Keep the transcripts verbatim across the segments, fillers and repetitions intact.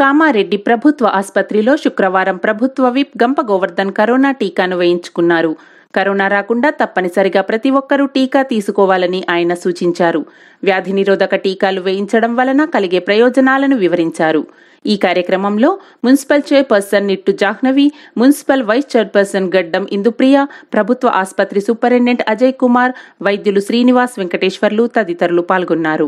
కామారెడ్డి ప్రభుత్వ ఆసుపత్రిలో శుక్రవారం ప్రభుత్వ విప్ గంప గోవర్ధన్ కరోనా టీకాను వేయించుకున్నారు. కరోనా రాకుండా తప్పనిసరిగా ప్రతి ఒక్కరూ టీకా తీసుకోవాలని ఆయన సూచించారు. వ్యాధి నిరోధక టీకాలు వేయించడం వలన కలిగే ప్రయోజనాలను వివరించారు. ఈ కార్యక్రమంలో municipal chairperson Nittu Jahnavi, municipal vice chairperson Gaddam Indupriya, ప్రభుత్వ ఆసుపత్రి సూపరింటెండెంట్ అజయ్ కుమార్, వైద్యులు శ్రీనివాస్, వెంకటేశ్వర్లు తదితరులు పాల్గొన్నారు.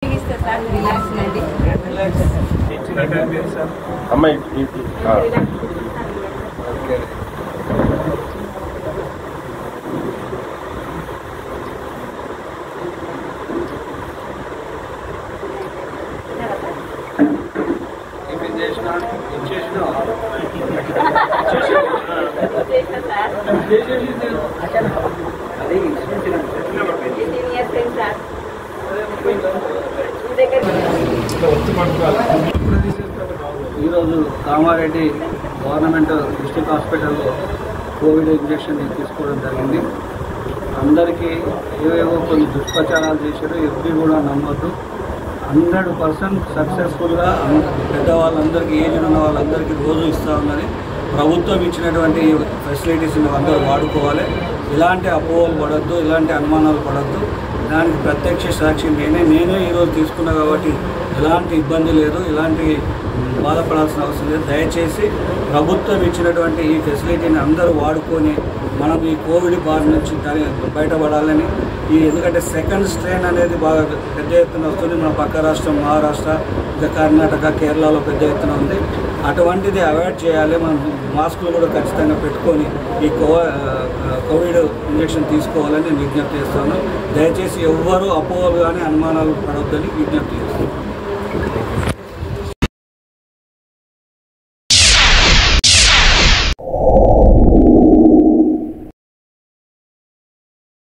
ఈరోజు కామారెడ్డి గవర్నమెంట్ డిస్ట్రిక్ట్ హాస్పిటల్లో కోవిడ్ ఇంజెక్షన్ తీసుకోవడం జరిగింది. అందరికీ ఏవేవో కొన్ని దుష్ప్రచారాలు చేశారు, ఎవ్వి కూడా నమ్మొద్దు. హండ్రెడ్ పర్సెంట్ సక్సెస్ఫుల్గా పెద్దవాళ్ళందరికీ, ఏజ్ ఉన్న వాళ్ళందరికీ రోజు ఇస్తూ ఉన్నది. ప్రభుత్వం ఇచ్చినటువంటి ఫెసిలిటీస్ని అందరూ వాడుకోవాలి. ఇలాంటి అపోహలు పడద్దు, ఇలాంటి అనుమానాలు పడద్దు. దానికి ప్రత్యక్ష సాక్షి నేనే నేనే ఈరోజు తీసుకున్నా కాబట్టి ఎలాంటి ఇబ్బంది లేదు, ఇలాంటి బాధపడాల్సిన అవసరం లేదు. దయచేసి ప్రభుత్వం ఇచ్చినటువంటి ఈ ఫెసిలిటీని అందరూ వాడుకొని మనం ఈ కోవిడ్ బారి నుంచి బయటపడాలని, ఈ ఎందుకంటే సెకండ్ స్ట్రెయిన్ అనేది బాగా పెద్ద ఎత్తున వస్తుంది. మన పక్క రాష్ట్రం మహారాష్ట్ర, ఇంకా కర్ణాటక, కేరళలో పెద్ద ఎత్తున ఉంది. అటువంటిది అవాయిడ్ చేయాలి. మనం మాస్కులు కూడా ఖచ్చితంగా పెట్టుకొని ఈ కోవిడ్ ఇంజెక్షన్ తీసుకోవాలని నేను విజ్ఞప్తి చేస్తాను. దయచేసి ఎవ్వరూ అపోహలు కానీ అనుమానాలు పడవద్దని విజ్ఞప్తి చేస్తాను.